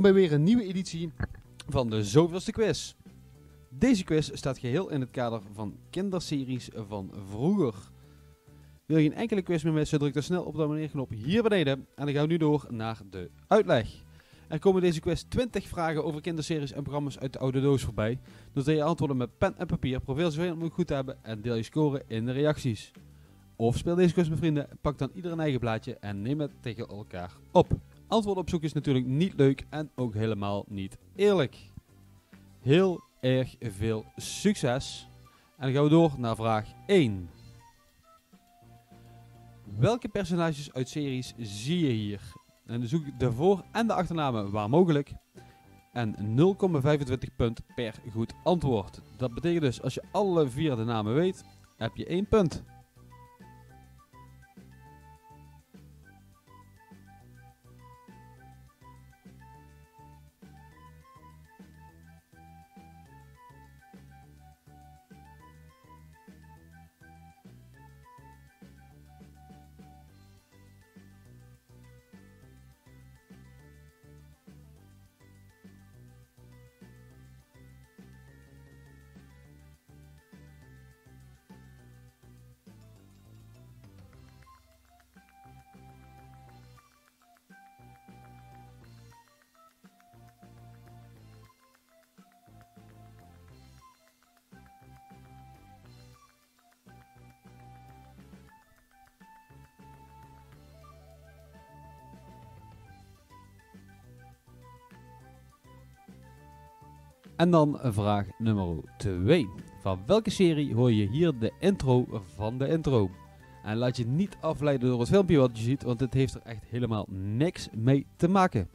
bij weer een nieuwe editie van de zoveelste quiz. Deze quiz staat geheel in het kader van kinderseries van vroeger. Wil je geen enkele quiz meer missen, druk dan snel op de abonneerknop hier beneden en dan gaan we nu door naar de uitleg. Er komen deze quiz 20 vragen over kinderseries en programma's uit de oude doos voorbij. Noteer je antwoorden met pen en papier, probeer zoveel mogelijk goed te hebben en deel je score in de reacties. Of speel deze quiz met vrienden, pak dan ieder een eigen blaadje en neem het tegen elkaar op. Antwoorden op zoek is natuurlijk niet leuk en ook helemaal niet eerlijk. Heel erg veel succes. En dan gaan we door naar vraag 1. Welke personages uit series zie je hier? En dan zoek ik de voor- en de achternamen waar mogelijk. En 0,25 punt per goed antwoord. Dat betekent dus als je alle 4 de namen weet, heb je 1 punt. En dan vraag nummer 2. Van welke serie hoor je hier de intro van de intro? En laat je niet afleiden door het filmpje wat je ziet, want dit heeft er echt helemaal niks mee te maken.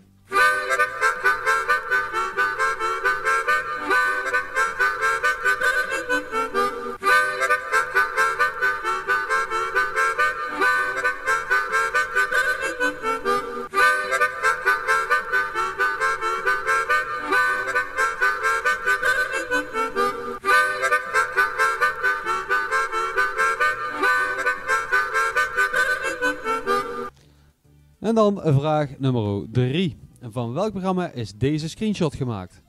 En dan vraag nummer 3. Van welk programma is deze screenshot gemaakt?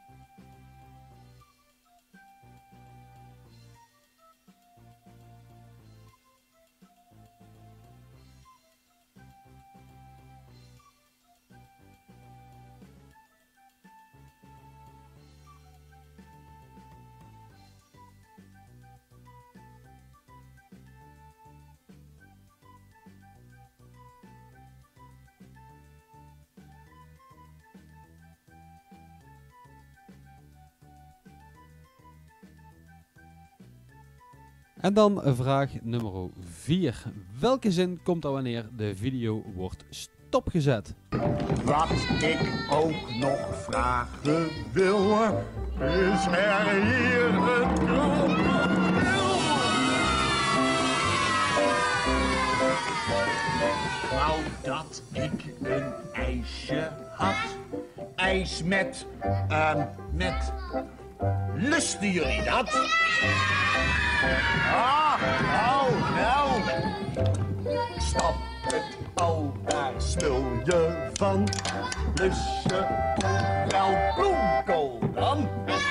En dan vraag nummer 4. Welke zin komt er wanneer de video wordt stopgezet? Wat ik ook nog vragen wil, is er hier een krokodil? Wou dat ik een ijsje had. Ijs met, lusten jullie dat? Nou. Stap het al, daar smul je van. Lus je wel bloemkool dan?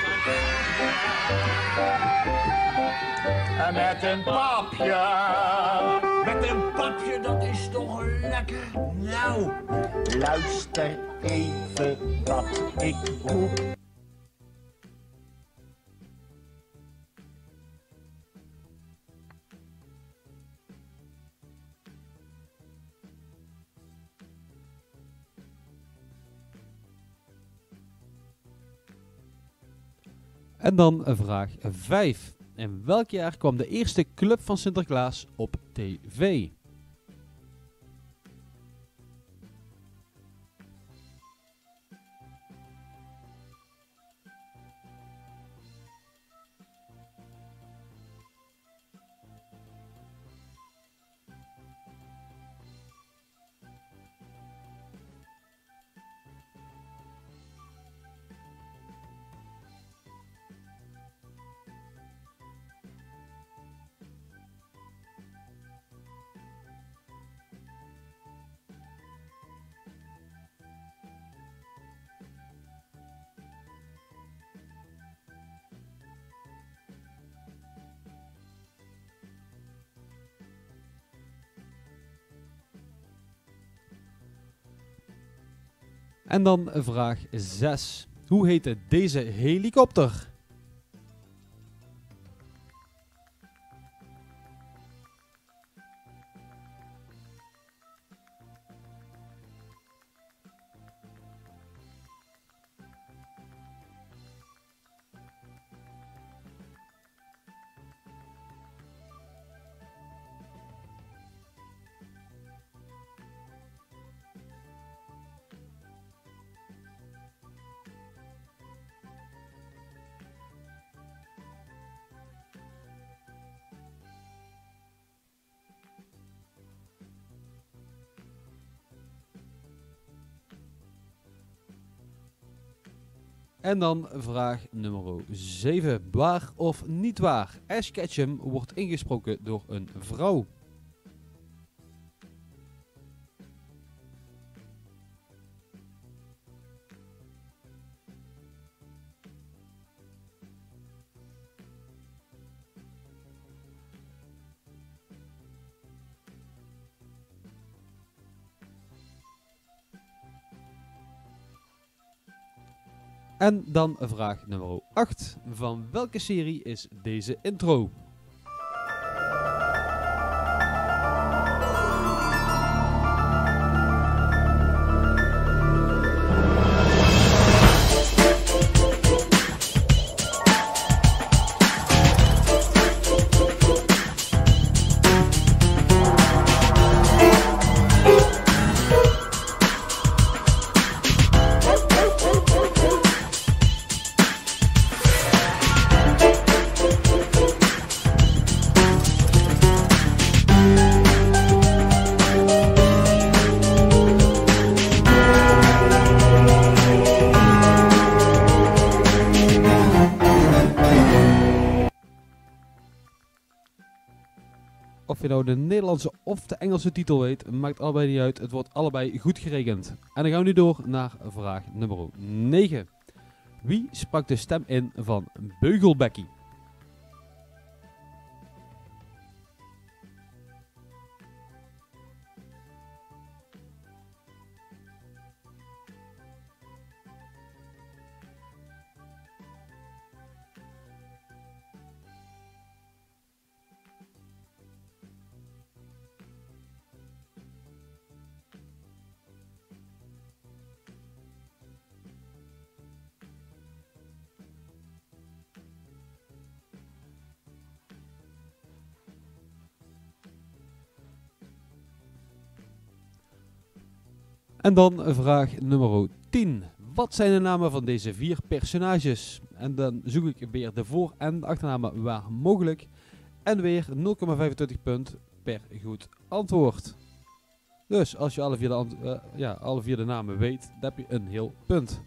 En met een papje. Met een papje, dat is toch lekker? Nou, luister even wat ik roep. En dan vraag 5. In welk jaar kwam de eerste Club van Sinterklaas op tv? En dan vraag 6. Hoe heette deze helikopter? En dan vraag nummer 7. Waar of niet waar? Ash Ketchum wordt ingesproken door een vrouw. En dan vraag nummer 8. Van welke serie is deze intro? Of je nou de Nederlandse of de Engelse titel weet, maakt allebei niet uit. Het wordt allebei goed gerekend. En dan gaan we nu door naar vraag nummer 9. Wie sprak de stem in van Beugelbekkie? En dan vraag nummer 10. Wat zijn de namen van deze 4 personages? En dan zoek ik weer de voor- en achternamen waar mogelijk. En weer 0,25 punt per goed antwoord. Dus als je alle 4 de namen weet, dan heb je een heel punt.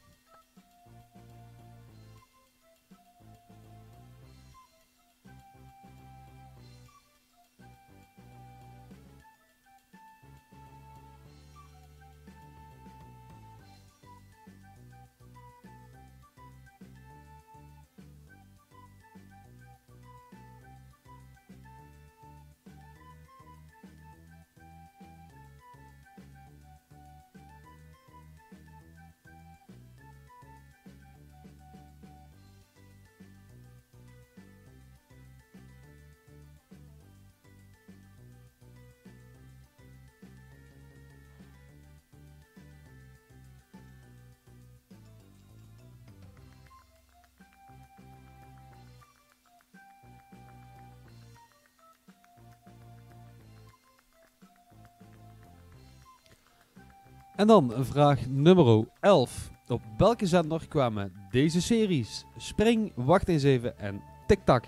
En dan vraag nummer 11. Op welke zender kwamen deze series? Spring, Wacht eens even en Tik-tak.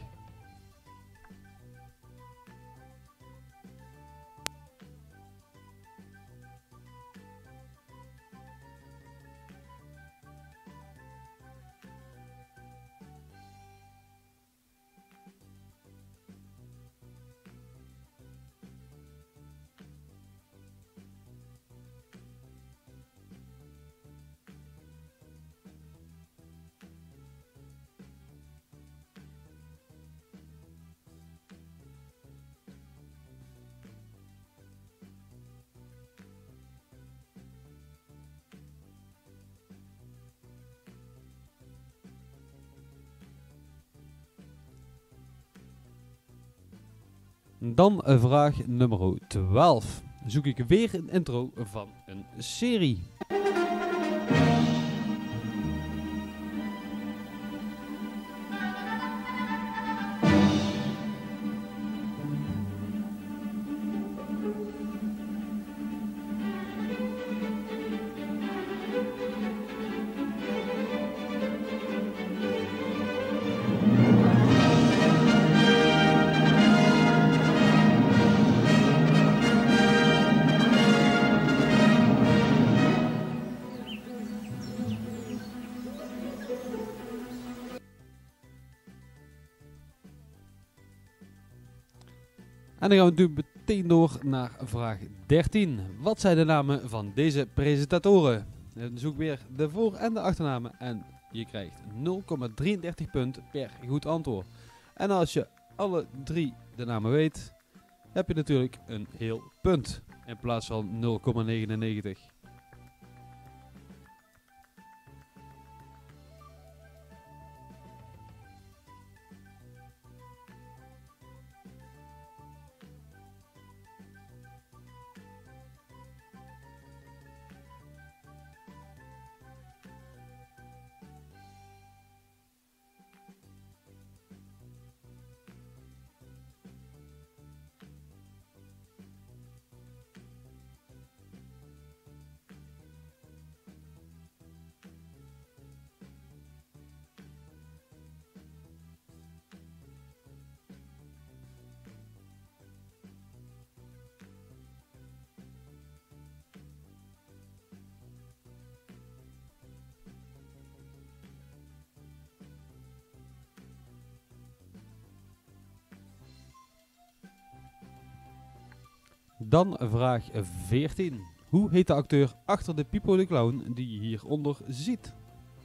Dan vraag nummer 12. Zoek ik weer een intro van een serie. En dan gaan we nu meteen door naar vraag 13. Wat zijn de namen van deze presentatoren? Zoek weer de voor- en de achternamen en je krijgt 0,33 punten per goed antwoord. En als je alle 3 de namen weet, heb je natuurlijk een heel punt in plaats van 0,99. Dan vraag 14. Hoe heet de acteur achter de Pipo de Clown die je hieronder ziet?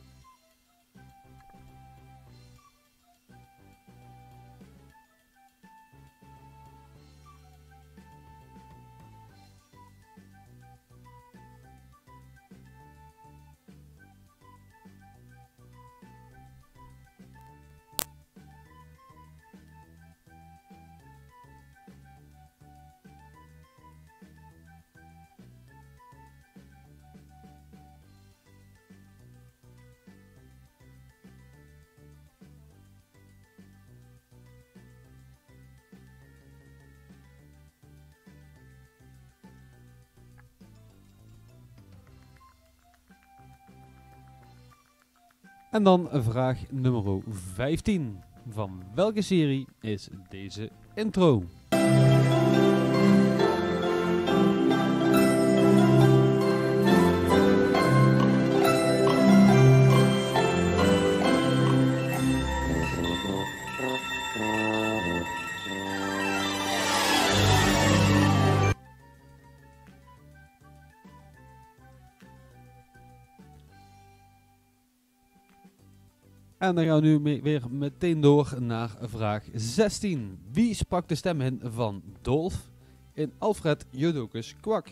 En dan vraag nummer 15. Van welke serie is deze intro? En dan gaan we nu weer meteen door naar vraag 16. Wie sprak de stem in van Dolf in Alfred Jodocus Kwak?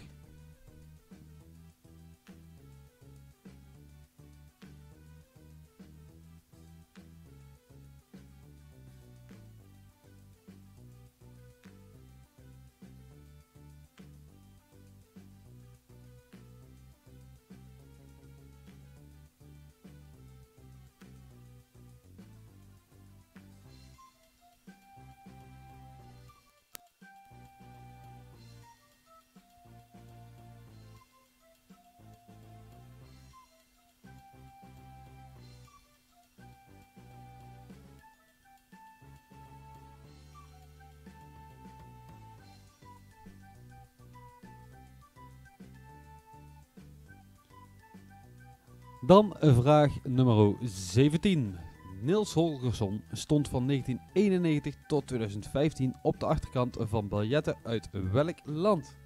Dan vraag nummer 17. Niels Holgersson stond van 1991 tot 2015 op de achterkant van biljetten uit welk land?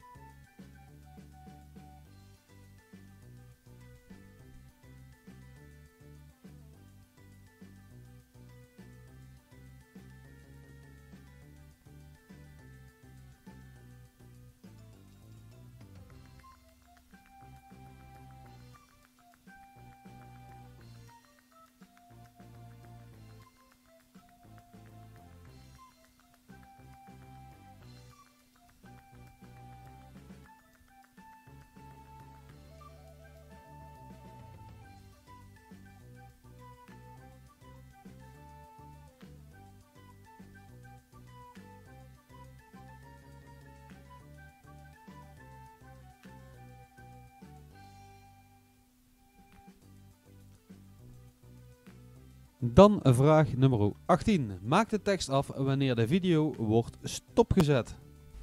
Dan vraag nummer 18. Maak de tekst af wanneer de video wordt stopgezet.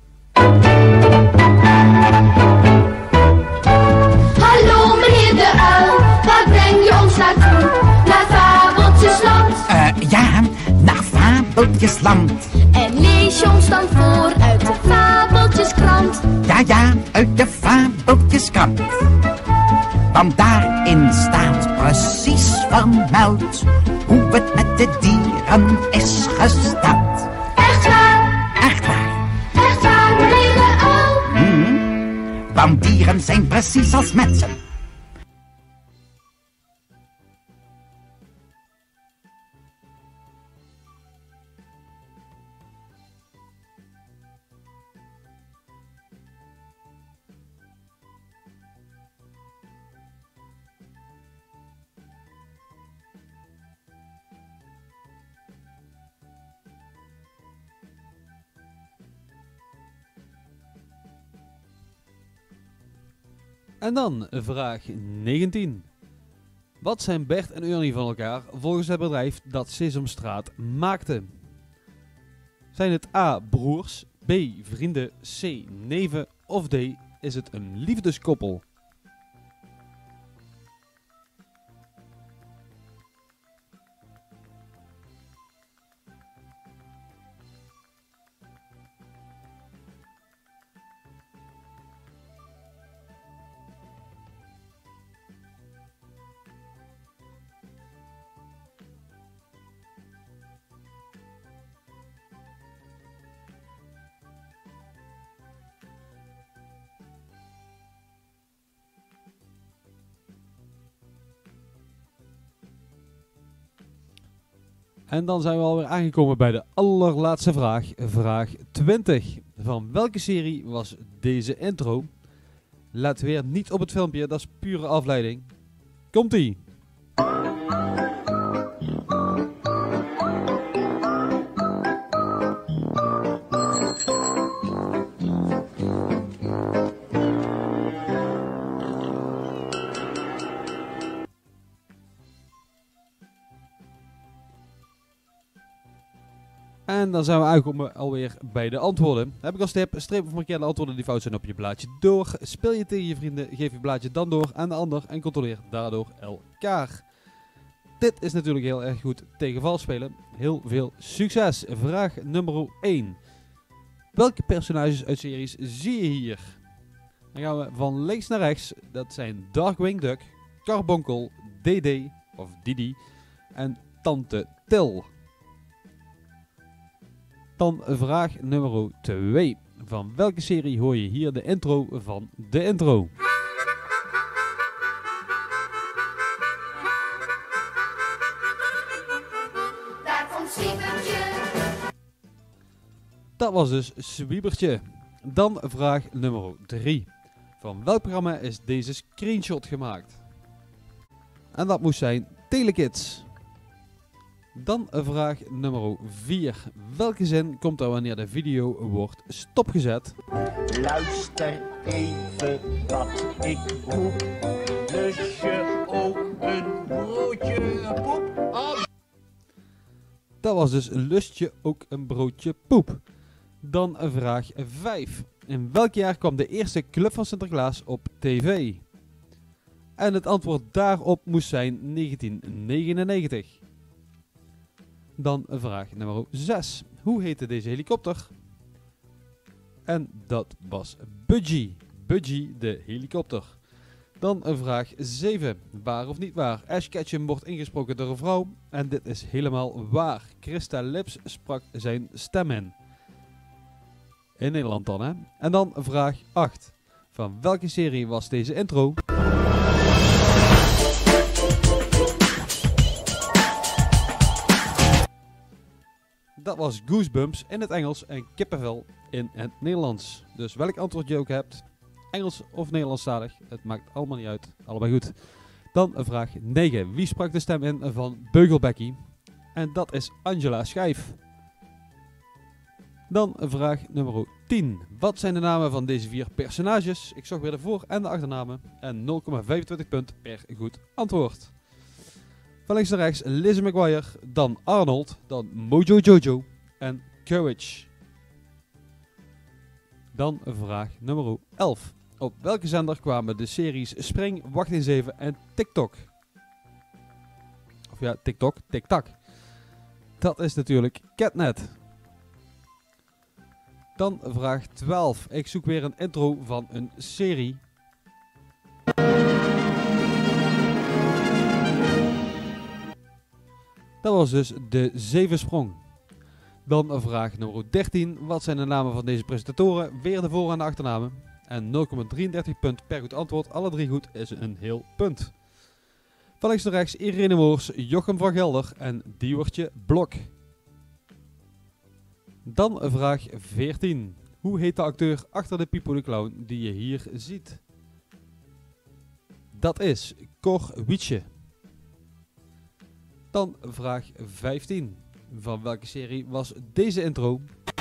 Hallo meneer de uil, waar breng je ons naartoe? Naar Fabeltjesland. Ja, naar Fabeltjesland. En lees je ons dan voor uit de Fabeltjeskrant? Ja, uit de Fabeltjeskrant. Want daarin staat precies vermeld hoe het met de dieren is gesteld. Echt waar? Echt waar. Echt waar, meneer de uil? Want dieren zijn precies als mensen. En dan vraag 19. Wat zijn Bert en Ernie van elkaar volgens het bedrijf dat Sesamstraat maakte? Zijn het A. broers, B. vrienden, C. neven of D. is het een liefdeskoppel? En dan zijn we alweer aangekomen bij de allerlaatste vraag, vraag 20. Van welke serie was deze intro? Let weer niet op het filmpje, dat is pure afleiding. Komt-ie! En dan zijn we aangekomen alweer bij de antwoorden. Heb ik als tip, streep of markeer de antwoorden die fout zijn op je blaadje door. Speel je tegen je vrienden, geef je blaadje dan door aan de ander en controleer daardoor elkaar. Dit is natuurlijk heel erg goed tegen vals spelen. Heel veel succes. Vraag nummer 1. Welke personages uit series zie je hier? Dan gaan we van links naar rechts. Dat zijn Darkwing Duck, Carbonkel, DD of Didi en Tante Til. Dan vraag nummer 2. Van welke serie hoor je hier de intro van de intro? Daar komt Zwiebertje. Dat was dus Zwiebertje. Dan vraag nummer 3. Van welk programma is deze screenshot gemaakt? En dat moest zijn Telekids. Dan vraag nummer 4. Welke zin komt er wanneer de video wordt stopgezet? Luister even wat ik roep. Lust je ook een broodje poep? Dat was dus lust je ook een broodje poep. Dan vraag 5. In welk jaar kwam de eerste Club van Sinterklaas op tv? En het antwoord daarop moest zijn 1999. Dan vraag nummer 6. Hoe heette deze helikopter? En dat was Budgie. Budgie de helikopter. Dan vraag 7. Waar of niet waar? Ash Ketchum wordt ingesproken door een vrouw. En dit is helemaal waar. Christa Lips sprak zijn stem in. In Nederland dan, hè? En dan vraag 8. Van welke serie was deze intro? Dat was Goosebumps in het Engels en Kippenvel in het Nederlands. Dus welk antwoord je ook hebt, Engels of Nederlandstalig, het maakt allemaal niet uit. Allebei goed. Dan vraag 9. Wie sprak de stem in van Beugelbekkie? En dat is Angela Schijf. Dan vraag nummer 10. Wat zijn de namen van deze 4 personages? Ik zocht weer de voor- en de achternamen. En 0,25 punt per goed antwoord. Van links naar rechts Lizzie McGuire, dan Arnold, dan Mojo Jojo en Courage. Dan vraag nummer 11. Op welke zender kwamen de series Spring, Wacht eens even en TikTok? Of ja, TikTok, TikTak. Dat is natuurlijk Catnet. Dan vraag 12. Ik zoek weer een intro van een serie. Dat was dus de Zevensprong. Dan vraag nummer 13. Wat zijn de namen van deze presentatoren? Weer de voor- en de achternamen. En 0,33 punt per goed antwoord. Alle 3 goed is een heel punt. Van links naar rechts Irene Moors, Jochem van Gelder en Diewertje Blok. Dan vraag 14. Hoe heet de acteur achter de Pipo de Clown die je hier ziet? Dat is Cor Wietse. Dan vraag 15. Van welke serie was deze intro?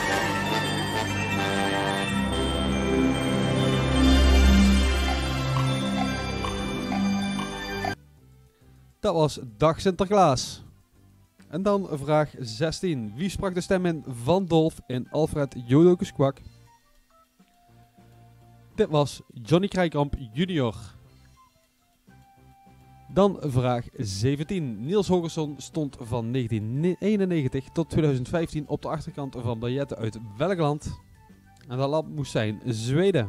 Dat was Dag Sinterklaas. En dan vraag 16. Wie sprak de stem in van Dolf in Alfred Jodocus Kwak? Dit was Johnny Krijkamp junior. Dan vraag 17. Niels Holgersson stond van 1991 tot 2015 op de achterkant van biljetten uit welk land? En dat land moest zijn Zweden.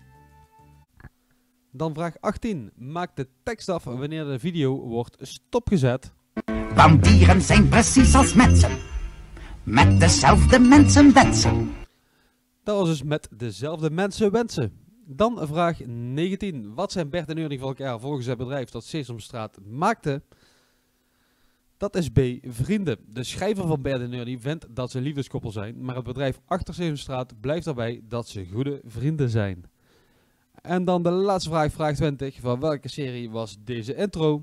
Dan vraag 18. Maak de tekst af wanneer de video wordt stopgezet. Want dieren zijn precies als mensen. Met dezelfde mensen wensen. Dat was dus met dezelfde mensen wensen. Dan vraag 19. Wat zijn Bert en Ernie van elkaar volgens het bedrijf dat Sesamstraat maakte? Dat is B. Vrienden. De schrijver van Bert en Ernie vindt dat ze een liefdeskoppel zijn, maar het bedrijf achter Sesamstraat blijft daarbij dat ze goede vrienden zijn. En dan de laatste vraag, vraag 20. Van welke serie was deze intro?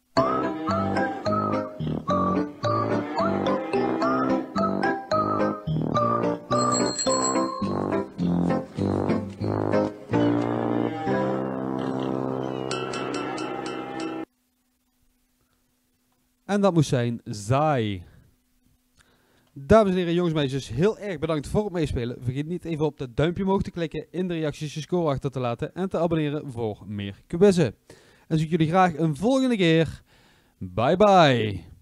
En dat moest zijn Zai. Dames en heren, jongens en meisjes, heel erg bedankt voor het meespelen. Vergeet niet even op dat duimpje omhoog te klikken, in de reacties je score achter te laten en te abonneren voor meer quizzen. En zie ik jullie graag een volgende keer. Bye bye.